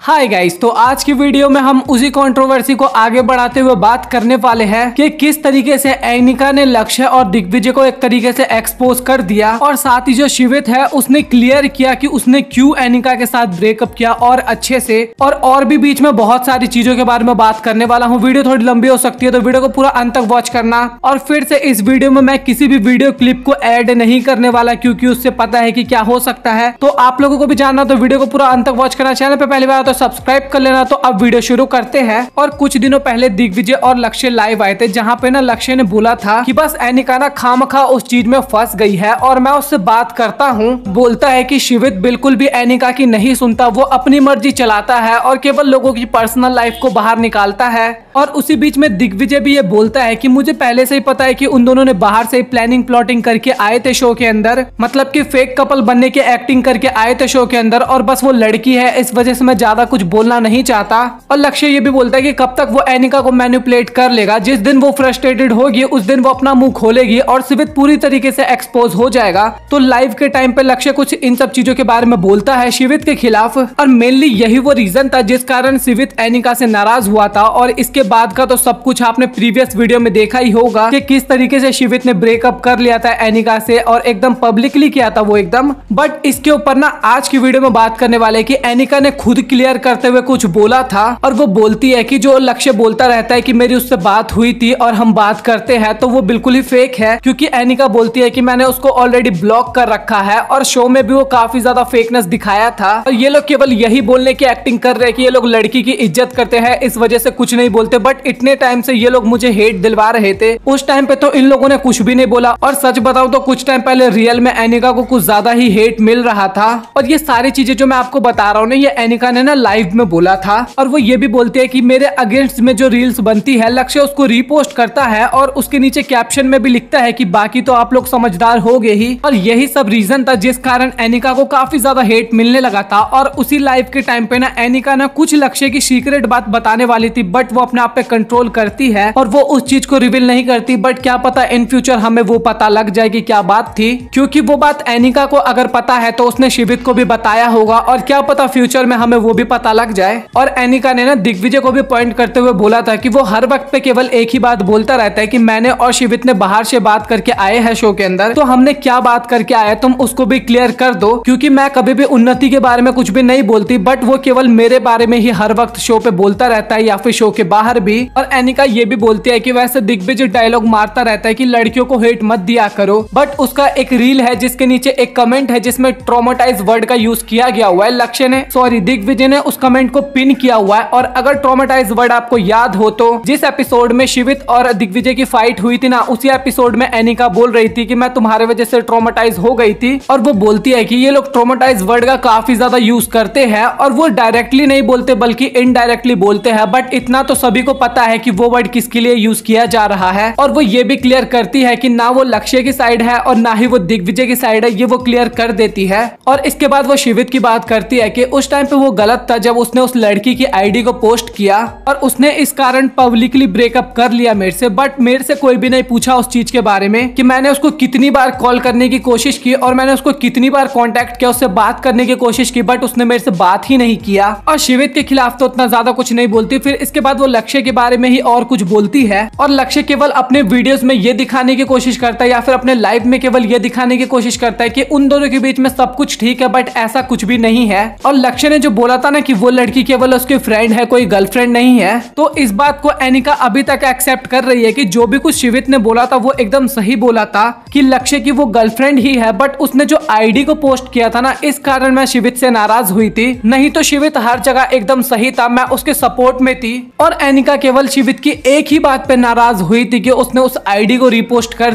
Hi guys, तो आज की वीडियो में हम उसी कंट्रोवर्सी को आगे बढ़ाते हुए बात करने वाले हैं कि किस तरीके से एनिका ने लक्ष्य और दिग्विजय को एक तरीके से एक्सपोज कर दिया और साथ ही जो शिवित है उसने क्लियर किया कि उसने क्यों एनिका के साथ ब्रेकअप किया और अच्छे से और भी बीच में बहुत सारी चीजों के बारे में बात करने वाला हूँ। वीडियो थोड़ी लंबी हो सकती है तो वीडियो को पूरा अंत तक वॉच करना। और फिर से इस वीडियो में मैं किसी भी वीडियो क्लिप को ऐड नहीं करने वाला क्योंकि उससे पता है कि क्या हो सकता है। तो आप लोगों को भी जानना तो वीडियो को पूरा अंत तक वॉच करना। चैनल पे पहली बार तो सब्सक्राइब कर लेना। तो अब वीडियो शुरू करते हैं। और कुछ दिनों पहले दिग्विजय और लक्ष्य लाइव आए थे जहाँ पे ना लक्ष्य ने बोला था कि बस एनिका ना खामखा उस चीज में फंस गई है और मैं उससे बात करता हूँ। बोलता है कि शिवित बिल्कुल भी एनिका की नहीं सुनता, वो अपनी मर्जी चलाता है और केवल लोगों की पर्सनल लाइफ को बाहर निकालता है। और उसी बीच में दिग्विजय भी ये बोलता है कि मुझे पहले से ही पता है कि उन दोनों ने बाहर से प्लानिंग प्लॉटिंग करके आए थे शो के अंदर, मतलब कि फेक कपल बनने के एक्टिंग करके आए थे शो के अंदर और बस वो लड़की है इस वजह से मैं ज्यादा कुछ बोलना नहीं चाहता। और लक्ष्य ये भी बोलता है कि कब तक वो एनिका को मैनिपुलेट कर लेगा, जिस दिन वो फ्रस्ट्रेटेड होगी उस दिन वो अपना मुंह खोलेगी और शिवित पूरी तरीके से एक्सपोज हो जाएगा। तो लाइव के टाइम पे लक्ष्य कुछ इन सब चीजों के बारे में बोलता है शिवित के खिलाफ और मेनली यही वो रीजन था जिस कारण शिवित एनिका से नाराज हुआ था। और इसके बाद का तो सब कुछ आपने प्रीवियस वीडियो में देखा ही होगा कि किस तरीके से शिवित ने ब्रेकअप कर लिया था एनिका से और एकदम पब्लिकली किया था वो एकदम। बट इसके ऊपर ना आज की वीडियो में बात करने वाले कि एनिका ने खुद क्लियर करते हुए कुछ बोला था और वो बोलती है कि जो लक्ष्य बोलता रहता है कि मेरी उससे बात हुई थी और हम बात करते हैं तो वो बिल्कुल ही फेक है, क्योंकि एनिका बोलती है कि मैंने उसको ऑलरेडी ब्लॉक कर रखा है और शो में भी वो काफी ज्यादा फेकनेस दिखाया था। और ये लोग केवल यही बोलने की एक्टिंग कर रहे हैं कि ये लोग लड़की की इज्जत करते हैं इस वजह से कुछ नहीं बोलते। बट इतने टाइम से ये लोग मुझे हेट दिलवा रहे थे, उस टाइम पे तो इन लोगों ने कुछ भी नहीं बोला। और सच बताऊं तो कुछ टाइम पहले रियल में एनिका को कुछ ज्यादा ही हेट मिल रहा था। और ये सारी चीजें जो मैं आपको बता रहा हूँ ना, ये एनिका ने ना लाइव में बोला था। और वो ये भी बोलती है कि मेरे अगेंस्ट में जो रील्स बनती है लक्ष्य उसको रीपोस्ट करता है और उसके नीचे कैप्शन में भी लिखता है कि बाकी तो आप लोग समझदार हो गए ही। और यही सब रीजन था जिस कारण एनिका को काफी ज्यादा हेट मिलने लगा था। और उसी लाइव के टाइम पे ना एनिका ना कुछ लक्ष्य की सीक्रेट बात बताने वाली थी, बट वो अपने आप पे कंट्रोल करती है और वो उस चीज को रिवील नहीं करती। बट क्या पता इन फ्यूचर हमें वो पता लग जाए कि क्या बात थी, क्योंकि वो बात एनिका को अगर पता है तो उसने शिवित को भी बताया होगा और क्या पता फ्यूचर में हमें वो भी पता लग जाए। और एनिका ने ना दिग्विजय को भी पॉइंट करते हुए बोला था कि वो हर वक्त पे केवल एक ही बात बोलता रहता है कि मैंने और शिवित ने बाहर से बात करके आए हैं शो के अंदर, तो हमने क्या बात करके आए तुम उसको भी क्लियर कर दो, क्योंकि मैं कभी भी उन्नति के बारे में कुछ भी नहीं बोलती, बट वो केवल मेरे बारे में ही हर वक्त शो पे बोलता रहता है या फिर शो के बाहर भी। और एनिका ये भी बोलती है कि वैसे दिग्विजय डायलॉग मारता रहता है कि लड़कियों को हेट मत दिया करो, बट उसका एक रील है जिसके नीचे एक कमेंट है जिसमें ट्रॉमेटाइज वर्ड का यूज किया गया हुआ है। लक्ष्य ने दिग्विजय ने उस कमेंट को पिन किया हुआ है। और अगर ट्रॉमेटाइज वर्ड आपको याद हो तो जिस एपिसोड में शिवित और दिग्विजय की फाइट हुई थी ना, उसी एपिसोड में एनिका बोल रही थी कि मैं तुम्हारे वजह से ट्रॉमेटाइज हो गई थी। और वो बोलती है कि ये लोग ट्रॉमेटाइज वर्ड का काफी ज्यादा यूज करते हैं और वो डायरेक्टली नहीं बोलते बल्कि इनडायरेक्टली बोलते हैं, बट इतना तो सभी को पता है कि वो वर्ड किसके लिए यूज किया जा रहा है। और वो ये भी क्लियर करती है कि ना वो लक्ष्य की साइड है और ना ही वो दिग्विजय की साइड है, ये वो क्लियर कर देती है। और इसके बाद वो शिवित की बात करती है कि उस टाइम पे वो गलत था जब उसने उस लड़की की आईडी को पोस्ट किया और उसने इस कारण पब्लिकली ब्रेकअप कर लिया मेरे से, बट मेरे से कोई भी नहीं पूछा उस चीज के बारे में कि मैंने उसको कितनी बार कॉल करने की कोशिश की और मैंने उसको कितनी बार कांटेक्ट किया, उससे बात करने की कोशिश की, बट उसने मेरे से बात ही नहीं किया। और शिवित के खिलाफ तो उतना ज्यादा कुछ नहीं बोलती। फिर इसके बाद वो लक्ष्य के बारे में ही और कुछ बोलती है और लक्ष्य केवल अपने वीडियोस में ये दिखाने की कोशिश करता है या फिर अपने लाइव में केवल ये दिखाने की कोशिश करता है कि उन दोनों के बीच में सब कुछ ठीक है, बट ऐसा कुछ भी नहीं है। और लक्ष्य ने जो बोला था ना कि वो लड़की केवल उसकी फ्रेंड है, कोई गर्लफ्रेंड नहीं है, तो इस बात को एनिका अभी तक एक्सेप्ट कर रही है कि जो भी कुछ शिवित ने बोला था वो एकदम सही बोला था कि लक्ष्य की वो गर्लफ्रेंड ही है। बट उसने जो आईडी को पोस्ट किया था ना, इस कारण मैं शिवित से नाराज हुई थी, नहीं तो शिवित हर जगह एकदम सही था, मैं उसके सपोर्ट में थी। और एनिका केवल शिवित की एक ही बात पे नाराज हुई थी कि उसने उस आईडी को पोस्ट कर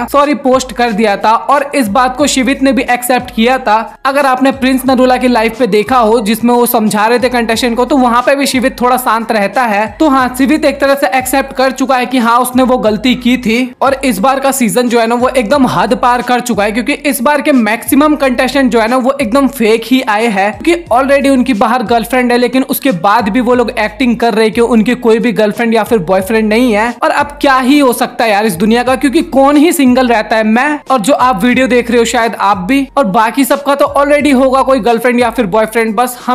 दिया था और इस बात को शिवित ने भी एक्सेप्ट किया था। अगर आपने प्रिंस नरूला की लाइफ पे देखा हो जिसमें वो समझा रहे थे कंटेस्टेंट को, तो वहां पे भी शिवित थोड़ा शांत रहता है। तो हाँ, शिवित एक तरह से एक्सेप्ट कर चुका है कि हाँ उसने वो गलती की थी। और इस बार का सीजन जो है ना वो एकदम हद पार कर चुका है, क्योंकि इस बार के मैक्सिमम कंटेस्टेंट जो है ना वो एकदम फेक ही आए हैं, क्योंकि ऑलरेडी उनकी बाहर गर्लफ्रेंड है लेकिन उसके बाद भी वो लोग एक्टिंग कर रहे कि उनकी कोई भी गर्लफ्रेंड या फिर बॉयफ्रेंड नहीं है। और अब क्या ही हो सकता है यार इस दुनिया का, क्योंकि कौन ही सिंगल रहता है, मैं और जो आप वीडियो देख रहे हो शायद आप भी, और बाकी सबका तो ऑलरेडी होगा कोई गर्लफ्रेंड या फिर बॉयफ्रेंड, बस हम ही सिंगल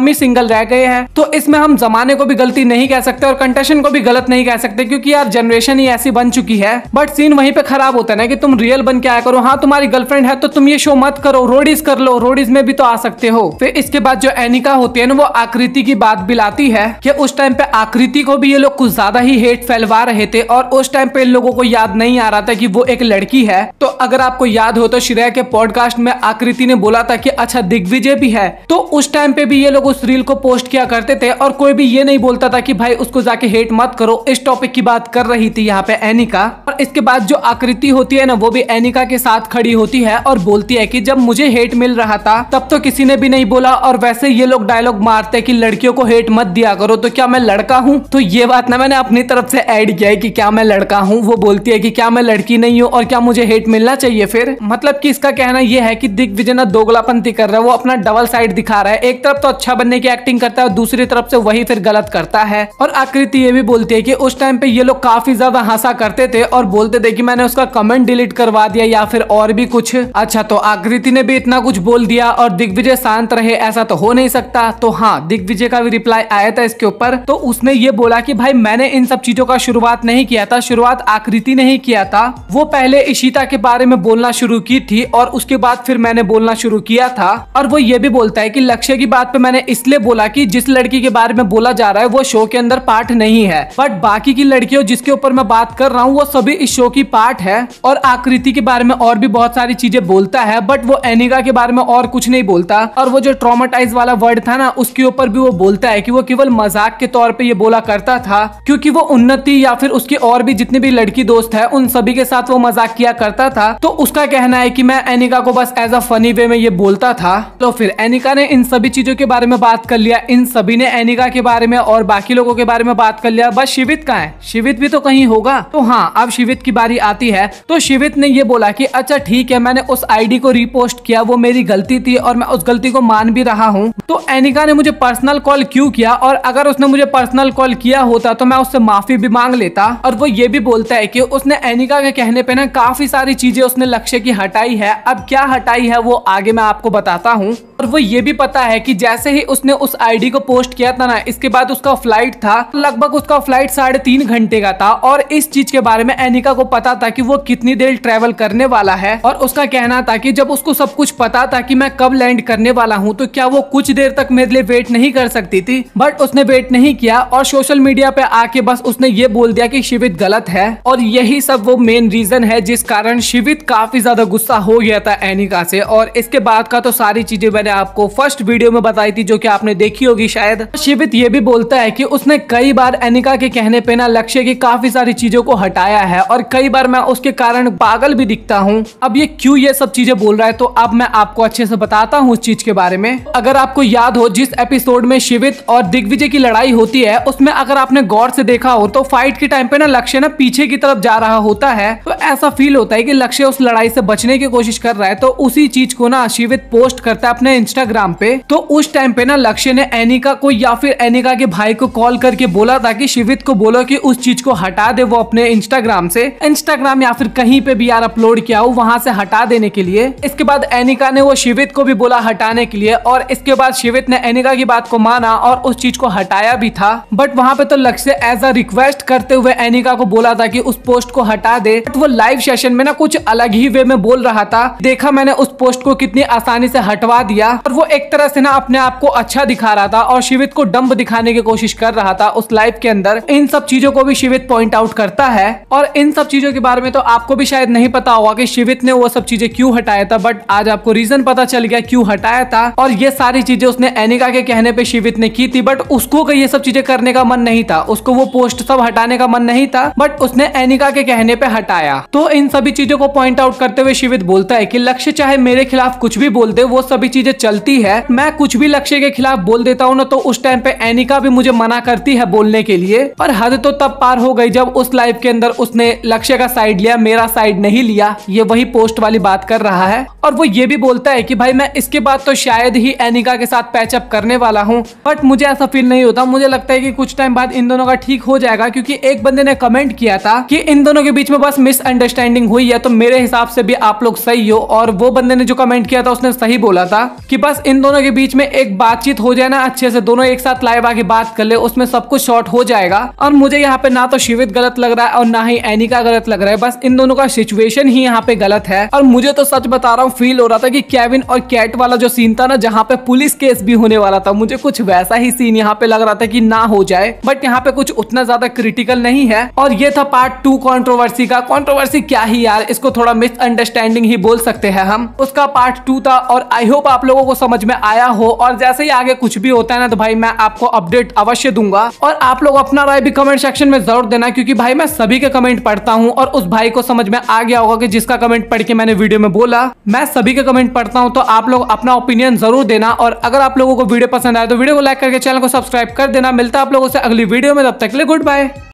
सिंगल रह गए हैं। तो इसमें हम जमाने को भी गलती नहीं कह सकते और कंटेस्टेंट को भी गलत नहीं कह सकते, क्योंकि यार जनरेशन ही ऐसी बन चुकी है। बट सीन वहीं पे खराब होता है ना कि तुम रियल बन के आया करो। हाँ, तुम्हारी गर्लफ्रेंड है तो तुम ये शो मत करो, रोडीज कर लो, रोडीज में भी तो आ सकते हो। फिर इसके बाद जो एनिका होती है ना, वो आकृति की बात भी लाती है कि उस टाइम पे आकृति को भी ये लोग कुछ ज्यादा ही हेट फैलवा रहे थे और उस टाइम पे लोगों को याद नहीं आ रहा था कि वो एक लड़की है। तो अगर आपको याद हो तो श्रेया के पॉडकास्ट में आकृति ने बोला था कि अच्छा दिग्विजय भी है। तो उस टाइम पे भी ये लोग उस रील को पोस्ट किया करते थे और कोई भी ये नहीं बोलता था कि भाई उसको जाके हेट मत करो। इस टॉपिक की बात कर रही थी यहाँ पे एनिका। और इसके बाद जो आकृति होती है ना, वो भी एनिका के साथ खड़ी होती है और बोलती है कि जब मुझे हेट मिल रहा था तब तो किसी ने भी नहीं बोला, और वैसे ये लोग डायलॉग मारते हैं कि लड़कियों को हेट मत दिया करो, तो क्या मैं लड़का हूँ? तो ये बात ना मैंने अपनी तरफ से ऐड किया है कि क्या मैं लड़का हूँ। वो बोलती है कि क्या मैं लड़की नहीं हूँ और क्या मुझे हेट मिलना चाहिए? फिर मतलब कि इसका कहना यह है कि दिग्विजय ना दोगलापंती कर रहा है, वो अपना डबल साइड दिखा रहा है। एक तरफ तो अच्छा बनने की एक्टिंग करता है और दूसरी तरफ से वही फिर गलत करता है। और आकृति ये भी बोलती है कि उस टाइम पे ये लोग काफी ज्यादा हंसा करते थे और बोलते थे कि मैंने उसका कमेंट डिलीट करवा दिया या फिर और भी कुछ। अच्छा, तो आकृति ने भी इतना कुछ बोल दिया और दिग्विजय शांत रहे, ऐसा तो हो नहीं सकता। तो हाँ, दिग्विजय का भी रिप्लाई आया था इसके ऊपर। तो उसने ये बोला कि भाई मैंने इन सब चीजों का शुरुआत नहीं किया था, शुरुआत आकृति ने ही किया था। वो पहले इशिता के बारे में बोलना शुरू की थी और उसके बाद फिर मैंने बोलना शुरू किया था। और वो ये भी बोलता है कि लक्ष्य की बात पे मैंने इसलिए बोला कि जिस लड़की के बारे में बोला जा रहा है वो शो के अंदर पार्ट नहीं है, बट बाकी की लड़कियों जिसके ऊपर मैं बात कर रहा हूँ वो सभी इस शो की पार्ट है। और आकृति के बारे में और भी बहुत सारी चीजें बोलता है, बट वो एनिका के बारे में और कुछ नहीं बोलता। और वो जो ट्रॉमेटाइज वाला वर्ड था ना, उसके ऊपर भी वो बोलता है कि वो केवल मजाक के तौर पे ये बोला करता था, क्योंकि वो उन्नति या फिर उसकी और भी जितनी भी लड़की दोस्त है उन सभी के साथ वो मजाक किया करता था। तो उसका कहना है कि मैं एनिका को बस एज अ फनी वे में ये बोलता था। तो फिर एनिका ने इन सभी चीजों के बारे में बात कर लिया, इन सभी ने एनिका के बारे में और बाकी लोगों के बारे में बात कर लिया। बस शिवित कहाँ है? शिवित भी तो कहीं होगा। तो हाँ, अब शिवित की बारी आती है। तो शिवित ने ये बोला कि अच्छा ठीक है, मैंने उस आईडी को रीपोस्ट किया, वो मेरी गलती थी और मैं उस गलती को मान भी रहा हूँ। तो एनिका ने मुझे पर्सनल कॉल क्यों किया, और अगर उसने मुझे पर्सनल कॉल किया होता तो मैं उससे माफी भी मांग लेता। और वो ये भी बोलता है कि उसने एनिका के कहने पे ना काफी सारी चीजें उसने लक्ष्य की हटाई है। अब क्या हटाई है वो आगे मैं आपको बताता हूँ। और वो ये भी पता है कि जैसे ही उसने उस आईडी को पोस्ट किया था ना, इसके बाद उसका फ्लाइट था, लगभग उसका फ्लाइट 3.5 घंटे का था। और इस चीज के बारे में एनिका को पता था कि वो कितनी देर ट्रेवल करने वाला है। और उसका कहना था कि जब उसको सब कुछ पता था कि मैं कब लैंड करने वाला हूँ, तो क्या वो कुछ देर तक मेरे लिए वेट नहीं कर सकती थी? बट उसने वेट नहीं किया और सोशल मीडिया पे आके बस उसने ये बोल दिया कि शिवित गलत है। और यही सब वो मेन रीजन है जिस कारण शिवित काफी ज्यादा गुस्सा हो गया था एनिका से। और इसके बाद का तो सारी चीजें मैंने आपको फर्स्ट वीडियो में बताई थी, जो कि आपने देखी होगी शायद। शिवित ये भी बोलता है कि उसने कई बार एनिका के कहने पे ना लक्ष्य की काफी सारी चीजों को हटाया है और कई बार मैं उसके कारण पागल भी दिखता हूँ। अब ये क्यों ये सब चीजें बोल रहा है, तो अब मैं आपको अच्छे से बताता हूँ उस चीज के बारे में। अगर आपको याद हो, जिस एपिसोड में शिवित और दिग्विजय की लड़ाई होती है, उसमें अगर आपने गौर से देखा हो तो फाइट के टाइम पे ना लक्ष्य ना पीछे की तरफ जा रहा होता है। तो ऐसा फील होता है कि लक्ष्य उस लड़ाई से बचने की कोशिश कर रहा है। तो उसी चीज को ना शिवित पोस्ट करता है अपने इंस्टाग्राम पे। तो उस टाइम पे ना लक्ष्य ने एनिका को या फिर एनिका के भाई को कॉल करके बोला था कि शिवित को बोलो कि उस चीज को हटा दे, वो अपने इंस्टाग्राम से, इंस्टाग्राम या फिर कहीं पे भी यार अपलोड किया हो वहां से हटा देने के लिए। इसके बाद एनिका ने वो शिवित को भी बोला हटाने के लिए और इसके बाद शिवित ने एनिका की बात को माना और उस चीज को हटाया भी था। बट वहां पे तो लक्ष्य एज अ रिक्वेस्ट करते हुए एनिका को बोला था कि उस पोस्ट को हटा दे। बट वो लाइव सेशन में ना कुछ अलग ही वे में बोल रहा था। देखा मैंने उस पोस्ट को कितनी आसानी से हटवा दिया और वो एक तरह से ना अपने आप को अच्छा दिखा रहा था और शिवित को डंब दिखाने की कोशिश कर रहा था उस लाइव के अंदर। इन सब चीजों को भी शिवित पॉइंट आउट करता है और इन सब चीजों के बारे में तो आपको भी शायद नहीं पता होगा कि शिवित ने वो सब चीजें क्यों हटाया था। बट आज आपको रीजन पता चल गया क्यों हटाया था। और ये सारी चीजें उसने एनिका के कहने पे शिवित ने की थी। बट उसको ये सब चीजें करने का मन नहीं था, उसको वो पोस्ट सब हटाने का मन नहीं था, बट उसने एनिका के कहने पे हटाया। तो इन सभी चीजों को पॉइंट आउट करते हुए शिवित बोलता है कि लक्ष्य चाहे मेरे खिलाफ कुछ भी बोल दे, वो सभी चीजें चलती है। मैं कुछ भी लक्ष्य के खिलाफ बोल देता हूँ ना, तो उस टाइम पे एनिका भी मुझे मना करती है बोलने के लिए। और हद तो तब पार हो गई जब उस लाइव के अंदर उसने लक्ष्य का साइड लिया, मेरा साइड नहीं लिया। ये वही पोस्ट वाली बात कर रहा है। और वो ये भी बोलता है कि भाई मैं इसके बाद तो शायद ही एनिका के साथ पैचअप करने वाला हूँ, बट मुझे ऐसा फील नहीं होता। मुझे लगता है कि कुछ टाइम बाद इन दोनों का ठीक हो जाएगा, क्योंकि एक बंदे ने कमेंट किया था कि इन दोनों के बीच में बस मिसअंडरस्टैंडिंग हुई है। तो मेरे हिसाब से भी आप लोग सही हो। और वो बंदे ने जो कमेंट किया था उसने सही बोला था कि बस इन दोनों के बीच में एक बातचीत हो जाए ना अच्छे से, दोनों एक साथ लाइव आके बात कर ले, उसमें सब कुछ शॉर्ट हो जाएगा। और मुझे यहाँ पे ना तो शिवित गलत लग रहा है और ना ही एनिका गलत लग रहा है, बस इन दोनों का सिचुएशन ही यहाँ पे गलत है। और मुझे तो सच बता रहा हूँ फील हो रहा था कि केविन और कैट वाला जो सीन था ना, जहाँ पे पुलिस केस भी होने वाला था, मुझे कुछ वैसा ही सीन यहाँ पे लग रहा था कि ना हो जाए, बट यहाँ पे कुछ उतना ज्यादा क्रिटिकल नहीं है। और ये था पार्ट 2 कंट्रोवर्सी का। कंट्रोवर्सी क्या ही यार, इसको थोड़ा मिसअंडरस्टैंडिंग ही बोल सकते हैं हम। उसका पार्ट 2 था और आई होप आप लोगों को समझ में आया हो। और जैसे ही आगे कुछ भी होता है ना, तो भाई मैं आपको अपडेट अवश्य दूंगा। और आप लोग अपना राय भी कमेंट सेक्शन में जरूर देना, क्योंकि भाई मैं सभी के कमेंट पढ़ता हूँ और उस भाई को समझ में आ गया होगा कि जिसका कमेंट पढ़ के मैंने वीडियो में बोला, मैं सभी के कमेंट पढ़ता हूँ। तो आप लोग अपना ओपिनियन जरूर देना। और अगर आप लोगों को वीडियो पसंद आए तो वीडियो को लाइक करके चैनल को सब्सक्राइब कर देना। मिलता है आप लोगों से अगली वीडियो में, तब तक के लिए गुड बाय।